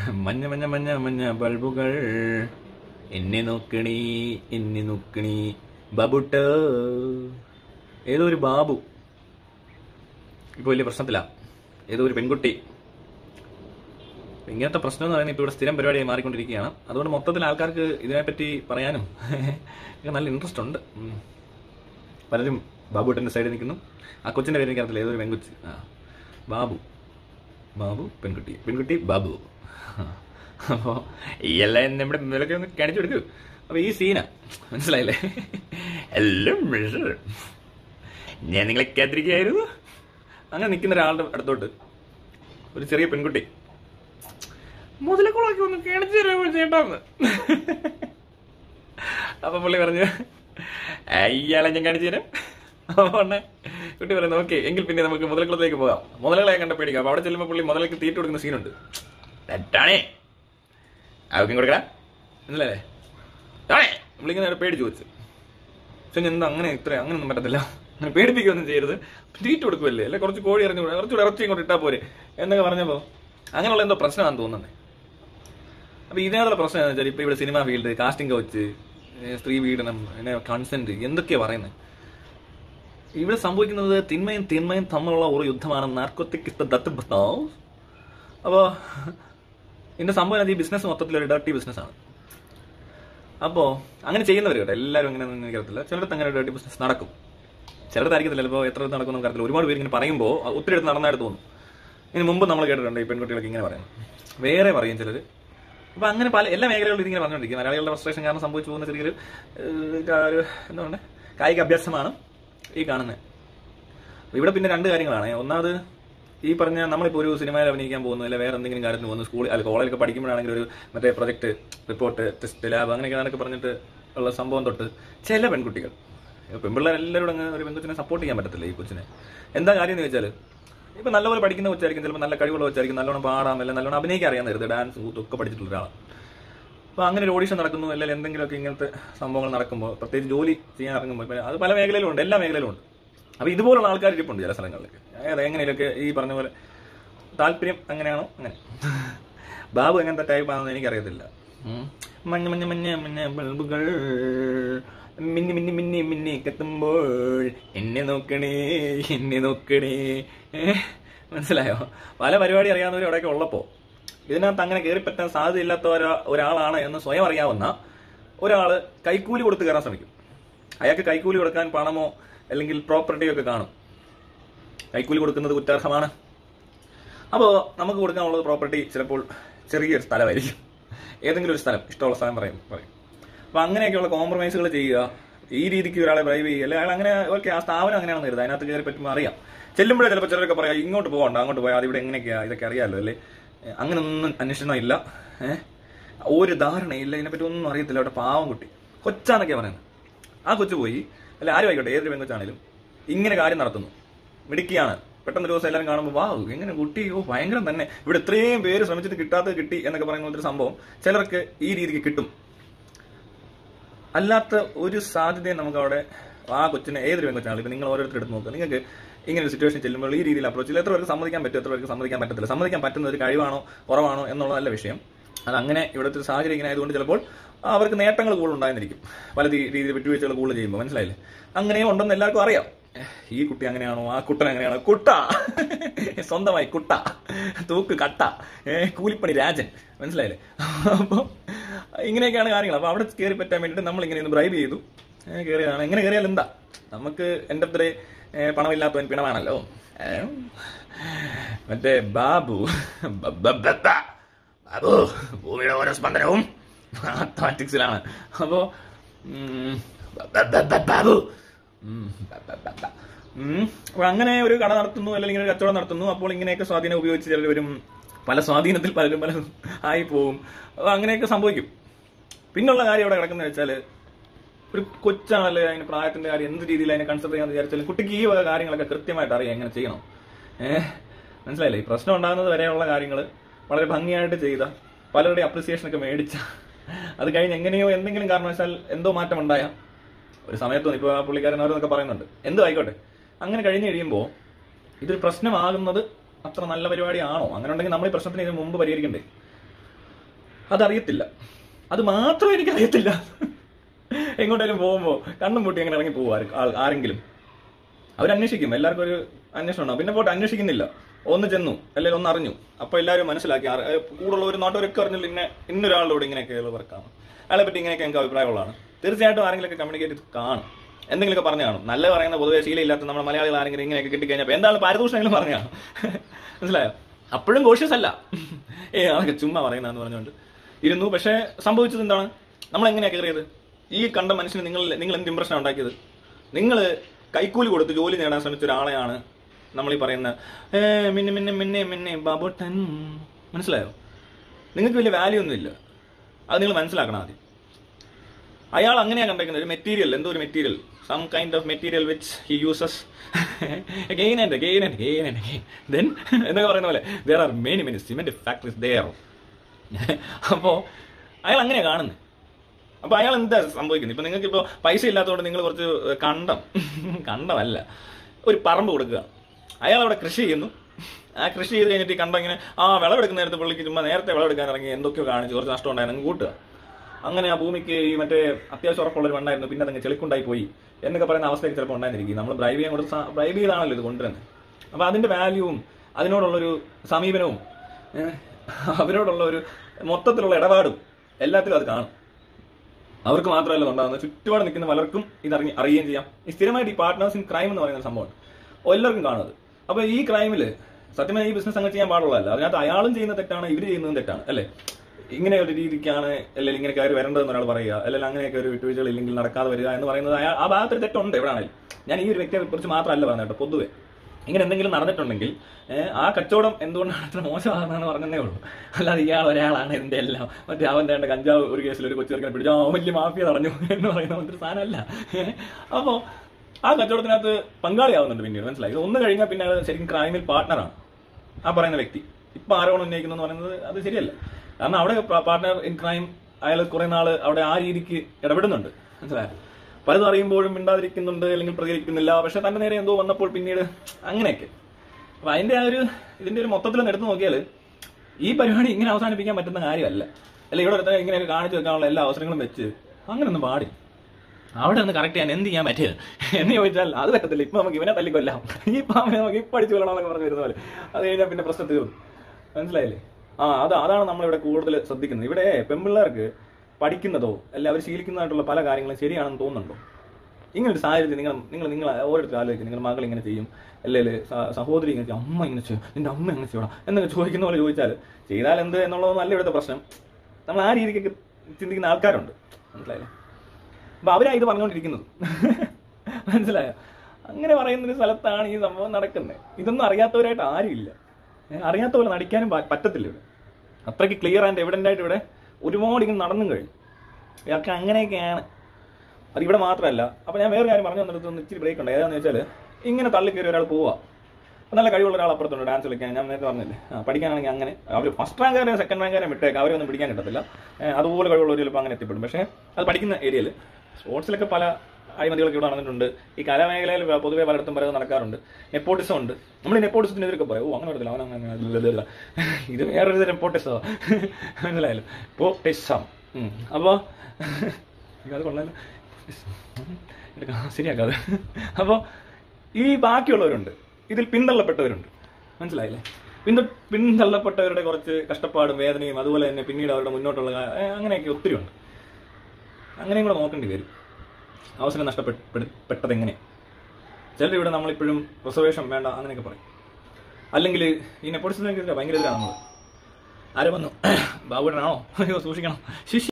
മഞ്ഞ മഞ്ഞ മഞ്ഞ മഞ്ഞ ബൾബുകൾ എന്നെ നോക്കണി എന്നെ നോക്കണി ബാബുട്ട. ഏതോ ഒരു ബാബു ഇപ്പോൾ വലിയ പ്രശ്നത്തിലാണ്. ഏതോ ഒരു പെൺകുട്ടി. ഇങ്ങനത്തെ പ്രശ്നം എന്ന് പറയുന്നത് ഇപ്പോൾ ഇവിടെ സ്ഥിരം പരിപാടിയായി മാറിക്കൊണ്ടിരിക്കുകയാണ്. അതുകൊണ്ട് മൊത്തത്തിൽ ആൾക്കാർക്ക് ഇതിനെപ്പറ്റി പറയാനും നല്ല ഇൻട്രസ്റ്റ് ഉണ്ട്. പലരും ബാബുട്ടൻ്റെ സൈഡിൽ നിൽക്കുന്നു. ആ കൊച്ചിൻ്റെ പേര് എനിക്കറിയത്തില്ല, ഏതൊരു പെൺകുച്ചി. ബാബു ബാബു പെൺകുട്ടി, പെൺകുട്ടി ബാബു. അപ്പോൾ ഈ എല്ലാം നമ്മുടെ മുന്നിലൊക്കെ ഒന്ന് കാണിച്ചു കൊടുക്കൂ. അപ്പോൾ ഈ സീന മനസ്സിലായില്ലേ? എല്ലാം ഞാൻ നിങ്ങളെ കാത്തിരിക്കുകയായിരുന്നു. അങ്ങനെ നിൽക്കുന്ന ഒരാളുടെ അടുത്തോട്ട് ഒരു ചെറിയ പെൺകുട്ടി മുതലക്കുളമൊക്കെ ഒന്ന് കാണിച്ചു തരാമോ ചേട്ടാന്ന്. അപ്പൊ പുള്ളി പറഞ്ഞു ഇയാളെ ഞാൻ കാണിച്ചു തരാം. അപ്പോൾ കുട്ടി പറയുന്നത് ഓക്കെ എങ്കിൽ പിന്നെ നമുക്ക് മുതലക്കുളത്തേക്ക് പോകാം. മുതലുകളെ കണ്ട പേടിക്കാം. അപ്പോൾ അവിടെ ചെല്ലുമ്പോൾ പുള്ളി മുതലേക്ക് തീറ്റ കൊടുക്കുന്ന സീനുണ്ട്. തെറ്റാണേ ആർക്കും കൊടുക്കടാ മനസ്സിലല്ലേ? താണേ പുള്ളിങ്ങനെ പേടിച്ചു വെച്ച്. പക്ഷെ എന്താ അങ്ങനെ അങ്ങനെയൊന്നും പറ്റത്തില്ല. അങ്ങനെ പേടിപ്പിക്കുകയൊന്നും ചെയ്യരുത്. തീറ്റ കൊടുക്കുമല്ലേ, അല്ലെ കുറച്ച് കോഴി ഇറങ്ങി കുറച്ചുകൂടെ ഇറച്ചി ഇങ്ങോട്ട് ഇട്ടാൽ പോരെ എന്നൊക്കെ പറഞ്ഞപ്പോൾ അങ്ങനെയുള്ള എന്തോ പ്രശ്നമാണെന്ന് തോന്നുന്നത്. അപ്പോൾ ഇതിനകത്തുള്ള പ്രശ്നം എന്താ വെച്ചാൽ ഇപ്പോൾ ഇവിടെ സിനിമ ഫീൽഡ്, കാസ്റ്റിംഗ് കൗച്ച്, സ്ത്രീ പീഡനം, പിന്നെ കൺസെന്റ് എന്തൊക്കെയാണ് പറയുന്നത്. ഇവിടെ സംഭവിക്കുന്നത് തിന്മയും തമ്മിലുള്ള ഒരു യുദ്ധമാണ്. നാർക്കോട്ടിക്. അപ്പോൾ ഇതിന്റെ സംഭവം ഈ ബിസിനസ് മൊത്തത്തിലൊരു ഡർട്ടി ബിസിനസ്സാണ്. അപ്പോൾ അങ്ങനെ ചെയ്യുന്നവർ കേട്ടോ, എല്ലാവരും അങ്ങനെ എനിക്കറിയത്തില്ല. ചിലടത്ത് അങ്ങനെ ഡർട്ടി ബിസിനസ് നടക്കും, ചിലടത്തായിരിക്കത്തില്ല. ചിലപ്പോൾ എത്ര നടക്കും നമുക്കറിയില്ല. ഒരുപാട് പേര് ഇങ്ങനെ പറയുമ്പോൾ ഒത്തിരി അടുത്ത് നടന്നായിട്ട് തോന്നും. ഇതിന് മുമ്പ് നമ്മൾ കേട്ടിട്ടുണ്ട് ഈ പെൺകുട്ടികൾക്ക് ഇങ്ങനെ പറയാം, വേറെ പറയും ചിലർ. അപ്പോൾ അങ്ങനെ പല എല്ലാ മേഖലകളിലും ഇതിങ്ങനെ പറഞ്ഞുകൊണ്ടിരിക്കും. മലയാളികളുടെ ഫ്രസ്ട്രേഷൻ കാരണം സംഭവിച്ചു പോകുന്ന ചെറിയൊരു എന്താ പറയുക കായിക അഭ്യാസമാണ് ഈ കാണുന്നത്. ഇവിടെ പിന്നെ രണ്ട് കാര്യങ്ങളാണ്. ഒന്നാമത് ഈ പറഞ്ഞ നമ്മളിപ്പോൾ ഒരു സിനിമയിൽ അഭിനയിക്കാൻ പോകുന്നു, അല്ലെങ്കിൽ വേറെ എന്തെങ്കിലും കാര്യത്തിന് പോകുന്നു, സ്കൂളിൽ അല്ല കോളേജിലൊക്കെ പഠിക്കുമ്പോഴാണെങ്കിൽ ഒരു മറ്റേ പ്രൊജക്ട്, റിപ്പോർട്ട്, ടെസ്റ്റ്, ലാബ് അങ്ങനെയൊക്കെ പറഞ്ഞിട്ട് ഉള്ള സംഭവം തൊട്ട് ചില പെൺകുട്ടികൾ, പെൺപിള്ളേർ എല്ലാവരും അങ്ങ് ഒരു പെൺകുച്ചിനെ സപ്പോർട്ട് ചെയ്യാൻ പറ്റത്തില്ല. ഈ കൊച്ചിനെ എന്താ കാര്യം എന്ന് ചോദിച്ചാൽ ഇപ്പം നല്ലപോലെ പഠിക്കുന്ന കൊച്ചായിരിക്കും, ചിലപ്പോൾ നല്ല കഴിവുള്ള കൊച്ചായിരിക്കും, നല്ലോണം പാടാം, അല്ലെങ്കിൽ നല്ലോണം അഭിനയിക്കാൻ അറിയാൻ നേരത്തെ ഡാൻസ് ഒക്കെ പഠിച്ചിട്ടുള്ള ഒരാളാണ്. അപ്പോൾ അങ്ങനെ ഒരു ഓഡിഷൻ നടക്കുന്നു, അല്ലെങ്കിൽ എന്തെങ്കിലുമൊക്കെ ഇങ്ങനത്തെ സംഭവങ്ങൾ നടക്കുമ്പോൾ, പ്രത്യേകിച്ച് ജോലി ചെയ്യാൻ ഇറങ്ങുമ്പോൾ, അത് പല മേഖലയിലും ഉണ്ട്, എല്ലാ മേഖലയിലും ഉണ്ട്. അപ്പോൾ ഇതുപോലുള്ള ആൾക്കാർ ഇരിപ്പുണ്ട് ചില സ്ഥലങ്ങളിലൊക്കെ. അതായത് എങ്ങനെയൊക്കെ ഈ പറഞ്ഞ പോലെ താല്പര്യം അങ്ങനെയാണോ അങ്ങനെ. ബാബു എങ്ങനത്തെ ടൈപ്പാണെന്ന് എനിക്കറിയത്തില്ല. മഞ്ഞ മഞ്ഞ മഞ്ഞ മഞ്ഞ ബൾബുകൾ മിന്നി മിന്നി മിന്നി മിന്നി കത്തുമ്പോൾ എന്നെ നോക്കണേ എന്നെ നോക്കണേ. മനസ്സിലായോ? പല പരിപാടി അറിയാവുന്നവർ അവിടെയൊക്കെ ഉള്ളപ്പോൾ ഇതിനകത്ത് അങ്ങനെ കയറിപ്പറ്റാൻ സാധ്യതയില്ലാത്ത ഒരാളാണ് എന്ന് സ്വയം അറിയാവുന്ന ഒരാൾ കൈക്കൂലി കൊടുത്ത് കയറാൻ ശ്രമിക്കും. അയാൾക്ക് കൈക്കൂലി കൊടുക്കാൻ പണമോ അല്ലെങ്കിൽ പ്രോപ്പർട്ടിയോ ഒക്കെ കാണും. കൈക്കൂലി കൊടുക്കുന്നത് കുറ്റാർഹമാണ്. അപ്പോൾ നമുക്ക് കൊടുക്കാനുള്ളത് പ്രോപ്പർട്ടി ചിലപ്പോൾ ചെറിയൊരു സ്ഥലമായിരിക്കും, ഏതെങ്കിലും ഒരു സ്ഥലം, ഇഷ്ടമുള്ള സ്ഥലം പറയും. അപ്പോൾ അങ്ങനെയൊക്കെയുള്ള കോംപ്രമൈസുകൾ ചെയ്യുക, ഈ രീതിക്ക് ഒരാളെ ബ്രൈബ് ചെയ്യുക, അല്ലെങ്കിൽ അയാൾ അങ്ങനെ ഓക്കെ ആ സ്ഥാപനം അങ്ങനെയാണെന്ന് കരുതുക, അതിനകത്ത് കയറി പറ്റുമ്പോൾ അറിയാം. ചെല്ലുമ്പോഴേ ചിലപ്പോൾ ചിലരൊക്കെ പറയാം ഇങ്ങോട്ട് പോകണ്ട അങ്ങോട്ട് പോയാൽ അതിവിടെ എങ്ങനെയൊക്കെയാണ് ഇതൊക്കെ അറിയാമല്ലോ അല്ലേ. അങ്ങനെയൊന്നും അന്വേഷണം ഇല്ല, ഒരു ധാരണയില്ല, ഇതിനെപ്പറ്റി ഒന്നും അറിയത്തില്ല. അവിടെ പാവം കുട്ടി കൊച്ചാന്നൊക്കെയാണ് പറയുന്നത്. ആ കൊച്ചു പോയി അല്ലെ ആരും ആയിക്കോട്ടെ, ഏതൊരു പെൺകൊച്ചാണേലും ഇങ്ങനെ കാര്യം നടത്തുന്നു, മിടുക്കിയാണ്. പെട്ടെന്ന് ഒരു ദിവസം എല്ലാവരും കാണുമ്പോൾ വാ എങ്ങനെ കുട്ടി, ഭയങ്കരം തന്നെ, ഇവിടെ ഇത്രയും പേര് ശ്രമിച്ചിട്ട് കിട്ടാത്തത് കിട്ടി എന്നൊക്കെ പറയുന്ന ഒരു സംഭവം ചിലർക്ക് ഈ രീതിക്ക് കിട്ടും. അല്ലാത്ത ഒരു സാധ്യതയും നമുക്ക് അവിടെ ആ കൊച്ചിനെ ഏതൊരു പെൺകൊച്ചാണെങ്കിലും ഇപ്പം നിങ്ങൾ ഓരോരുത്തർ എടുത്ത് നോക്കുക, നിങ്ങൾക്ക് ഇങ്ങനെ ഒരു സിറ്റുവേഷൻ ചെല്ലുമ്പോൾ ഈ രീതിയിൽ അപ്രോച്ച് ചെയ്യില്ല. എത്ര പേർക്ക് സമ്മതിക്കാൻ പറ്റും, എത്ര പേർക്ക് സമ്മതിക്കാൻ പറ്റത്തില്ല. സമ്മതിക്കാൻ പറ്റുന്ന ഒരു കഴിവാണോ കുറവാണോ എന്നുള്ളതല്ല വിഷയം. അതങ്ങനെ ഇവിടുത്തെ ഒരു സാഹചര്യം ഇങ്ങനെ ആയതുകൊണ്ട് ചിലപ്പോൾ അവർക്ക് നേട്ടങ്ങൾ കൂടുതൽ ഉണ്ടായിരിക്കും, പല രീതിയിൽ വിട്ടുവീഴ്ചകൾ കൂടുതൽ ചെയ്യുമ്പോൾ. മനസ്സിലായില്ലേ? അങ്ങനെയും ഉണ്ടെന്ന് എല്ലാവർക്കും അറിയാം. ഈ കുട്ടി അങ്ങനെയാണോ, ആ കുട്ടൻ അങ്ങനെയാണോ, കുട്ട സ്വന്തമായി കുട്ട, തൂക്ക് കട്ട, കൂലിപ്പണി രാജൻ. മനസ്സിലായില്ലേ? അപ്പോൾ ഇങ്ങനെയൊക്കെയാണ് കാര്യങ്ങൾ. അപ്പോൾ അവിടെ കയറി പറ്റാൻ വേണ്ടിയിട്ട് നമ്മൾ ഇങ്ങനെ ഒന്ന് ബ്രൈബ് ചെയ്തു കയറിയാണ്. എങ്ങനെ കയറിയാൽ എന്താ, നമുക്ക് എൻ്റെ അത്ര പണമില്ലാത്തവൻ പിണമാണല്ലോ. മറ്റേ ബാബു ബാബു ഭൂമിയുടെ ഓരോ സ്പന്ദനവും മാത്തമാറ്റിക്സിലാണ്. അപ്പോൾ ബാബു അങ്ങനെ ഒരു കട നടത്തുന്നു, അല്ലെങ്കിൽ ഒരു കച്ചവടം നടത്തുന്നു. അപ്പോൾ ഇങ്ങനെയൊക്കെ സ്വാധീനം ഉപയോഗിച്ച് ചിലർ വരും, പല സ്വാധീനത്തിൽ പലരും ആയി പോവും. അങ്ങനെയൊക്കെ സംഭവിക്കും. പിന്നുള്ള കാര്യം ഇവിടെ കിടക്കുന്നത് വെച്ചാൽ ഒരു കൊച്ചാണല്ലേ, അതിന് പ്രായത്തിന്റെ കാര്യം എന്ത് രീതിയിൽ അതിനെ കൺസിഡർ ചെയ്യാന്ന് വിചാരിച്ചാലും കുട്ടിക്ക് ഈ വക കാര്യങ്ങളൊക്കെ കൃത്യമായിട്ട് അറിയാം എങ്ങനെ ചെയ്യണം. മനസ്സിലായില്ലേ? ഈ പ്രശ്നം ഉണ്ടാകുന്നത് വരെയുള്ള കാര്യങ്ങൾ വളരെ ഭംഗിയായിട്ട് ചെയ്ത, പലരുടെ അപ്രിസിയേഷനൊക്കെ മേടിച്ച, അത് കഴിഞ്ഞ് എങ്ങനെയോ എന്തെങ്കിലും കാരണവശാൽ എന്തോ മാറ്റം ഉണ്ടായ ഒരു സമയത്തൊന്നും ഇപ്പോൾ ആ പുള്ളിക്കാരൻ ഓരോന്നൊക്കെ പറയുന്നുണ്ട്, എന്തോ ആയിക്കോട്ടെ. അങ്ങനെ കഴിഞ്ഞ് കഴിയുമ്പോൾ ഇതൊരു പ്രശ്നമാകുന്നത് അത്ര നല്ല പരിപാടിയാണോ? അങ്ങനെ ഉണ്ടെങ്കിൽ നമ്മൾ ഈ പ്രശ്നത്തിന് ഇതിന് മുമ്പ് പരിഹരിക്കണ്ടേ? അതറിയത്തില്ല. അത് മാത്രം എനിക്കറിയത്തില്ല. എങ്ങോട്ടേലും പോകുമ്പോൾ കണ്ണും പൂട്ടി അങ്ങനെ ഇറങ്ങി പോകും ആരെങ്കിലും. അവരന്വേഷിക്കും, എല്ലാവർക്കും ഒരു അന്വേഷണം ഉണ്ടാവും. പിന്നെ പോയിട്ട് അന്വേഷിക്കുന്നില്ല, ഒന്ന് ചെന്നു അല്ലെങ്കിൽ ഒന്ന് അറിഞ്ഞു, അപ്പൊ എല്ലാവരും മനസ്സിലാക്കി. കൂടുള്ള ഒരു നാട്ടുകാരൊക്കെ അറിഞ്ഞില്ല ഇന്നൊരാളിലൂടെ ഇങ്ങനെയൊക്കെയുള്ള വർക്കാണ്, അയാളെ പറ്റി ഇങ്ങനെയൊക്കെ എനിക്ക് അഭിപ്രായമുള്ളതാണ്. തീർച്ചയായിട്ടും ആരെങ്കിലുമൊക്കെ കമ്മ്യൂണിക്കേറ്റ് കാണും, എന്തെങ്കിലുമൊക്കെ പറഞ്ഞു കാണും. നല്ല പറയുന്ന പൊതുവെ ശീലമില്ലാത്ത നമ്മുടെ മലയാളികൾ ആരെങ്കിലും ഇങ്ങനെയൊക്കെ കിട്ടിക്കഴിഞ്ഞപ്പോൾ എന്താണ് പാരിതോഷികങ്ങളും പറഞ്ഞാണ്. മനസ്സിലായോ? അപ്പോഴും കോഷ്യസ് അല്ല, അതൊക്കെ ചുമ്മാ പറയുന്നതെന്ന് പറഞ്ഞുകൊണ്ട് ഇരുന്നു. പക്ഷെ സംഭവിച്ചത് എന്താണ്? നമ്മൾ എങ്ങനെയാണ് കയറിയത്? ഈ കണ്ട മനുഷ്യന് നിങ്ങൾ എന്ത് ഇംപ്രഷനാണ് ഉണ്ടാക്കിയത്? നിങ്ങൾ കൈക്കൂലി കൊടുത്ത് ജോലി നേടാൻ ശ്രമിച്ച ഒരാളെയാണ് നമ്മൾ ഈ പറയുന്ന മിന്നെ ബാബോട്ടൻ. മനസ്സിലായോ? നിങ്ങൾക്ക് വലിയ വാല്യൂ ഒന്നുമില്ല, അത് നിങ്ങൾ മനസ്സിലാക്കണം ആദ്യം. അയാൾ അങ്ങനെയാണ് കണ്ടേക്കുന്നത്, ഒരു മെറ്റീരിയൽ, എന്തോ ഒരു material, some kind of material which he uses again and again and again and again. Then എന്നൊക്കെ പറയുന്ന പോലെ there are many cement factories there. അപ്പോൾ അയാൾ അങ്ങനെയാണ് കാണുന്നത്. അപ്പോൾ അയാൾ എന്താ സംഭവിക്കുന്നത്? ഇപ്പം നിങ്ങൾക്ക് ഇപ്പോൾ പൈസ ഇല്ലാത്തതുകൊണ്ട് നിങ്ങൾ കുറച്ച് കണ്ടമല്ല, ഒരു പറമ്പ് കൊടുക്കുക. അയാൾ അവിടെ കൃഷി ചെയ്യുന്നു. ആ കൃഷി ചെയ്ത് കഴിഞ്ഞിട്ട് ഈ കണ്ടം ഇങ്ങനെ വിളവെടുക്കുന്ന നേരത്തെ പുള്ളിക്ക് ചുമ്മാ നേരത്തെ വിളവെടുക്കാൻ ഇറങ്ങി എന്തൊക്കെയോ കാണിച്ച് കുറച്ച് നഷ്ടം ഉണ്ടായിരുന്നു കൂട്ടുക. അങ്ങനെ ആ ഭൂമിക്ക് ഈ മറ്റേ അത്യാവശ്യം ഉറപ്പുള്ളൊരു മണ്ണായിരുന്നു, പിന്നെ അതങ്ങ് ചെളിക്കുണ്ടായി പോയി എന്നൊക്കെ പറയുന്ന അവസ്ഥയ്ക്ക് ചിലപ്പോൾ ഉണ്ടായിരിക്കും. നമ്മൾ ബ്രൈബ് ചെയ്താണല്ലോ ഇത് കൊണ്ടുവരുന്നത്. അപ്പോൾ അതിന്റെ വാല്യൂവും അതിനോടുള്ളൊരു സമീപനവും അവരോടുള്ള ഒരു മൊത്തത്തിലുള്ള ഇടപാടും എല്ലാത്തിലും അത് കാണും. അവർക്ക് മാത്രമല്ല ഉണ്ടാകുന്നത്, ചുറ്റുപാട് നിൽക്കുന്ന പലർക്കും ഇത് അറിയുകയും ചെയ്യാം. ഈ സ്ഥിരമായിട്ട് ഈ പാർട്ട്നേഴ്സ് ഇൻ ക്രൈം എന്ന് പറയുന്ന സംഭവം എല്ലാവർക്കും കാണുന്നത്. അപ്പോൾ ഈ ക്രൈമിൽ സത്യമായി ഈ ബിസിനസ് അങ്ങനെ ചെയ്യാൻ പാടുള്ളതല്ല. അതിനകത്ത് അയാളും ചെയ്യുന്ന തെറ്റാണ്, ഇവർ ചെയ്യുന്നതും തെറ്റാണ്, അല്ലേ? ഇങ്ങനെ ഒരു രീതിക്കാണ് അല്ലെങ്കിൽ ഇങ്ങനെ കയറി വരേണ്ടതെന്ന് ഒരാൾ പറയുക, അല്ലെങ്കിൽ അങ്ങനെയൊക്കെ ഒരു വിട്ടുവീഴ്ചകൾ ഇല്ലെങ്കിൽ നടക്കാതെ വരിക എന്ന് പറയുന്നത് ആ ഭാഗത്തൊരു തെറ്റുണ്ട് എവിടെയാണെങ്കിലും. ഞാൻ ഈ ഒരു വ്യക്തിയെ കുറിച്ച് മാത്രമല്ല പറഞ്ഞത് കേട്ടോ, പൊതുവെ ഇങ്ങനെ എന്തെങ്കിലും നടന്നിട്ടുണ്ടെങ്കിൽ ആ കച്ചവടം എന്തുകൊണ്ടാണ് അത്ര മോശമാകുന്നതെന്ന് പറഞ്ഞതേ ഉള്ളൂ. അല്ലാതെ ഇയാൾ ഒരാളാണ് ഇതിന്റെ എല്ലാം, മറ്റേ അവന്റെ കഞ്ചാവ് ഒരു കേസിൽ ഒരു കൊച്ചു ചെറുക്കനെ പിടിച്ചോ വലിയ മാഫിയ തടഞ്ഞു എന്ന് പറയുന്ന ഒരു സാധനമല്ല. അപ്പോൾ ആ കച്ചവടത്തിനകത്ത് പങ്കാളിയാവുന്നുണ്ട് പിന്നീട്. മനസ്സിലായി? ഇത് ഒന്ന് കഴിഞ്ഞാൽ പിന്നെ അത് ശരിക്കും ക്രൈമിൽ പാർട്ട്ണറാണ് ആ പറയുന്ന വ്യക്തി. ഇപ്പൊ ആരോപണം ഉന്നയിക്കുന്നു എന്ന് പറയുന്നത് അത് ശരിയല്ല. കാരണം അവിടെ പാർട്ട്ണർ ഇൻ ക്രൈം അയാൾ കുറെ നാൾ അവിടെ ആ രീതിക്ക് ഇടപെടുന്നുണ്ട്. മനസ്സിലായോ? പലതും അറിയുമ്പോഴും മിണ്ടാതിരിക്കുന്നുണ്ട്, അല്ലെങ്കിൽ പ്രതികരിക്കുന്നില്ല. പക്ഷെ തന്റെ നേരെ എന്തോ വന്നപ്പോൾ പിന്നീട് അങ്ങനെയൊക്കെ. അപ്പൊ ഇതിന്റെ ഒരു മൊത്തത്തിൽ എടുത്തു നോക്കിയാൽ ഈ പരിപാടി ഇങ്ങനെ അവസാനിപ്പിക്കാൻ പറ്റുന്ന കാര്യമല്ല. അല്ല ഇവിടെ ഒരുത്തനെ ഇങ്ങനെയൊക്കെ കാണിച്ചു വെക്കാനുള്ള എല്ലാ അവസരങ്ങളും വെച്ച് അങ്ങനെയൊന്നും പാടില്ല. അവിടെ ഒന്ന് കറക്റ്റ് ചെയ്യാൻ എന്ത് ചെയ്യാൻ പറ്റിയത് എന്ന് ചോദിച്ചാൽ അത് പറ്റത്തില്ല. ഇപ്പൊ നമുക്ക് ഇവനെ തല്ലിക്കൊല്ലാം, ഈ പാമ്പിനെ നമുക്ക് ഇപ്പൊ അടിച്ചു കൊല്ലണമെന്നൊക്കെ പറഞ്ഞു വരുന്ന പോലെ അത് കഴിഞ്ഞാൽ പിന്നെ പ്രശ്നം തീർന്നു. മനസ്സിലായില്ലേ? അതാണ് നമ്മളിവിടെ കൂടുതൽ ശ്രദ്ധിക്കുന്നത്. ഇവിടെ പെൺപിള്ളേർക്ക് പഠിക്കുന്നതോ അല്ല അവർ ശീലിക്കുന്നതായിട്ടുള്ള പല കാര്യങ്ങളും ശരിയാണെന്ന് തോന്നുന്നുണ്ടോ? ഇങ്ങനൊരു സാഹചര്യം നിങ്ങൾ ഓരോരുത്തർ ആലോചിക്കും. നിങ്ങളുടെ മകൾ ഇങ്ങനെ ചെയ്യും, അല്ലെങ്കിൽ സഹോദരി ഇങ്ങനെ ചെയ്യും, അമ്മ ഇങ്ങനെ ചെയ്യും, നിന്റെ അമ്മ എങ്ങനെ ചെയ്യണം എന്നൊക്കെ ചോദിക്കുന്ന പോലെ ചോദിച്ചാൽ ചെയ്താൽ എന്ത് എന്നുള്ളതൊന്നും അല്ല ഇവിടുത്തെ പ്രശ്നം. നമ്മൾ ആ രീതിക്കൊക്കെ ചിന്തിക്കുന്ന ആൾക്കാരുണ്ട്. മനസ്സിലായില്ലേ? അപ്പൊ അവരാ ഇത് പറഞ്ഞുകൊണ്ടിരിക്കുന്നത്. മനസ്സിലായോ? അങ്ങനെ പറയുന്നൊരു സ്ഥലത്താണ് ഈ സംഭവം നടക്കുന്നത്. ഇതൊന്നും അറിയാത്തവരായിട്ട് ആരുമില്ല. അറിയാത്ത പോലെ നടിക്കാനും പറ്റത്തില്ല ഇവിടെ. അത്രയ്ക്ക് ക്ലിയർ ആൻഡ് എവിഡന്റ് ആയിട്ട് ഇവിടെ ഒരുപാട് ഇങ്ങനെ നടന്നും കഴിഞ്ഞു. ഇതൊക്കെ അങ്ങനെയൊക്കെയാണ്. അത് ഇവിടെ മാത്രമല്ല. അപ്പൊ ഞാൻ വേറെ കാര്യം പറഞ്ഞു വന്നിടത്തൊന്ന് ഇച്ചിരി ബ്രേക്ക് ഉണ്ട്. ഏതാണെന്ന് വെച്ചാൽ ഇങ്ങനെ തള്ളി കയറി ഒരാൾ പോവുക, നല്ല കഴിവുള്ള ഒരാൾ അപ്പുറത്തുണ്ട് ഡാൻസ് കളിക്കാൻ. ഞാൻ നേരത്തെ പറഞ്ഞില്ലേ, പഠിക്കാനാണെങ്കിൽ അങ്ങനെ അവർ ഫസ്റ്റ് റാങ്കാരെ സെക്കൻഡ് റാങ്കാരെ വിട്ടേക്ക്, അവരൊന്നും പിടിക്കാൻ കിട്ടത്തില്ല. അതുപോലെ കഴിവുള്ളവർ ചിലപ്പോൾ അങ്ങനെ എത്തിപ്പെടും. പക്ഷേ അത് പഠിക്കുന്ന ഏരിയയിൽ സ്പോർട്സിലൊക്കെ പല അഴിമതികളൊക്കെ ഇവിടെ നടന്നിട്ടുണ്ട്. ഈ കലാമേഖലയിൽ പൊതുവെ പലയിടത്തും പലതും നടക്കാറുണ്ട്. നെപ്പോട്ടിസം ഉണ്ട്. നമ്മൾ നെപ്പോട്ടിസത്തിനെതിരൊക്കെ പറയും, അങ്ങനെ വരത്തില്ല, അവനങ്ങനെ. ഇത് വേറൊരു നെപ്പോട്ടിസോ. മനസ്സിലായാലും നെപ്പോട്ടിസം. അപ്പോൾ അത് കൊള്ളാലോ, ശരിയാക്കാതെ. അപ്പോൾ ഈ ബാക്കിയുള്ളവരുണ്ട്, ഇതിൽ പിന്തള്ളപ്പെട്ടവരുണ്ട്. മനസ്സിലായില്ലേ? പിന്തള്ളപ്പെട്ടവരുടെ കുറച്ച് കഷ്ടപ്പാടും വേദനയും അതുപോലെ തന്നെ പിന്നീട് അവരുടെ മുന്നോട്ടുള്ള അങ്ങനെയൊക്കെ ഒത്തിരി ഉണ്ട്. അങ്ങനെയും കൂടെ നോക്കേണ്ടി വരും. അവസരം നഷ്ടപ്പെട്ടത് എങ്ങനെ? ചിലർ ഇവിടെ നമ്മളിപ്പോഴും റിസർവേഷൻ വേണ്ട അങ്ങനെയൊക്കെ പറയും. അല്ലെങ്കിൽ ഈ നെപ്പോട്ടിസത്തിനെതിരെ ഭയങ്കര എതിരാണ് നമ്മൾ. ആരും വന്നു ബാബുടനാണോ, അയ്യോ സൂക്ഷിക്കണം, ശിഷ്യ